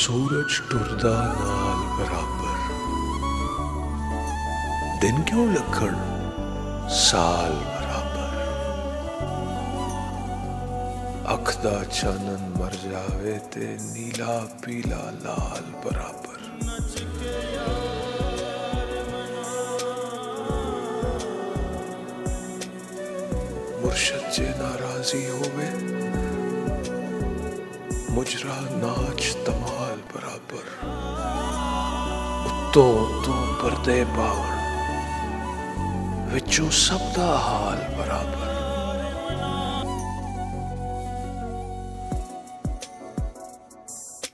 सूरज टुरदा नाल बराबर, दिन क्यों लखण साल बराबर। अख दा चानन मर जावे ते नीला पीला लाल बराबर। मुर्शद जे नाराजी होवे मुजरा नाच तमाल बराबर। उत्तो उत्तो पर्दे पावन विचों सब दा हाल बराबर।